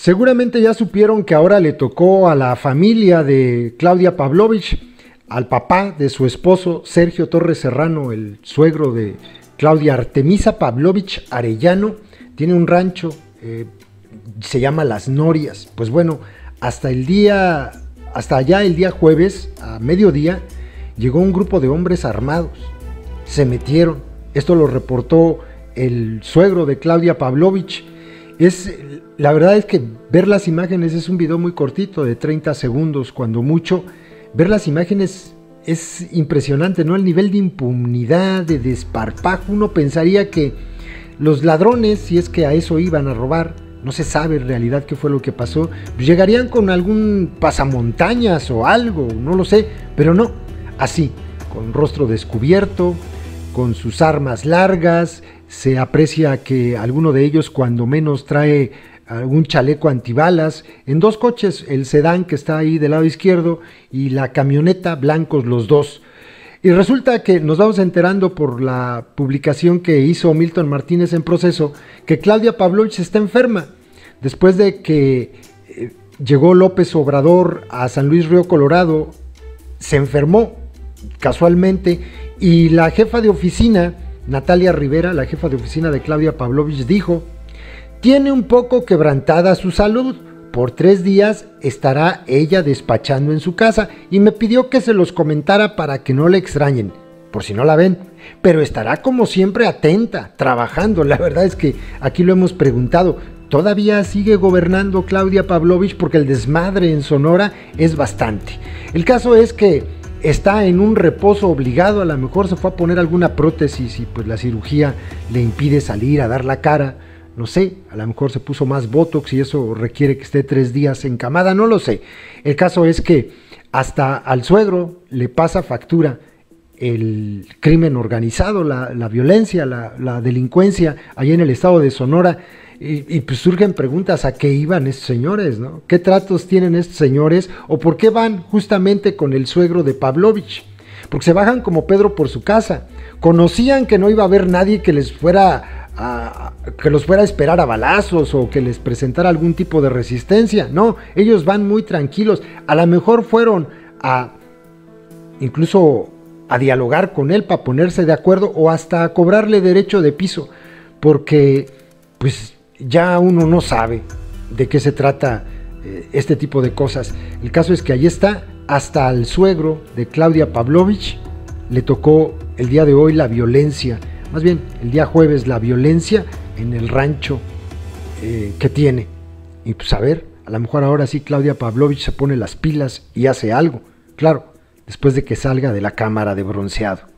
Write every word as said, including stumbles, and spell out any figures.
Seguramente ya supieron que ahora le tocó a la familia de Claudia Pavlovich, al papá de su esposo Sergio Torres Serrano, el suegro de Claudia, Artemisa Pavlovich Arellano, tiene un rancho, eh, se llama Las Norias. Pues bueno, hasta el día, hasta allá el día jueves, a mediodía, llegó un grupo de hombres armados, se metieron. Esto lo reportó el suegro de Claudia Pavlovich. Es, la verdad es que ver las imágenes, es un video muy cortito de treinta segundos, cuando mucho. Ver las imágenes es impresionante, ¿no? El nivel de impunidad, de desparpajo. Uno pensaría que los ladrones, si es que a eso iban a robar, no se sabe en realidad qué fue lo que pasó, pues llegarían con algún pasamontañas o algo, no lo sé, pero no, así, con rostro descubierto, con sus armas largas. Se aprecia que alguno de ellos cuando menos trae algún chaleco antibalas, en dos coches, el sedán que está ahí del lado izquierdo y la camioneta, blancos los dos. Y resulta que nos vamos enterando por la publicación que hizo Milton Martínez en Proceso, que Claudia Pavlovich está enferma, después de que eh, llegó López Obrador a San Luis Río Colorado, se enfermó casualmente, y la jefa de oficina, Natalia Rivera, la jefa de oficina de Claudia Pavlovich, dijo: tiene un poco quebrantada su salud, por tres días estará ella despachando en su casa, y me pidió que se los comentara para que no le extrañen, por si no la ven, pero estará como siempre atenta, trabajando. La verdad es que aquí lo hemos preguntado, ¿todavía sigue gobernando Claudia Pavlovich? Porque el desmadre en Sonora es bastante. El caso es que está en un reposo obligado, a lo mejor se fue a poner alguna prótesis y pues la cirugía le impide salir a dar la cara, no sé, a lo mejor se puso más botox y eso requiere que esté tres días encamada, no lo sé. El caso es que hasta al suegro le pasa factura el crimen organizado, la, la violencia, la, la delincuencia allá en el estado de Sonora. Y, y pues surgen preguntas, ¿a qué iban estos señores, no? ¿Qué tratos tienen estos señores? ¿O por qué van justamente con el suegro de Pavlovich? Porque se bajan como Pedro por su casa. Conocían que no iba a haber nadie que les fuera a, que los fuera a esperar a balazos o que les presentara algún tipo de resistencia. No, ellos van muy tranquilos. A lo mejor fueron a incluso a dialogar con él para ponerse de acuerdo o hasta a cobrarle derecho de piso, porque pues ya uno no sabe de qué se trata eh, este tipo de cosas. El caso es que ahí está, hasta al suegro de Claudia Pavlovich le tocó el día de hoy la violencia, más bien el día jueves la violencia en el rancho eh, que tiene. Y pues a ver, a lo mejor ahora sí Claudia Pavlovich se pone las pilas y hace algo, claro, después de que salga de la cámara de bronceado.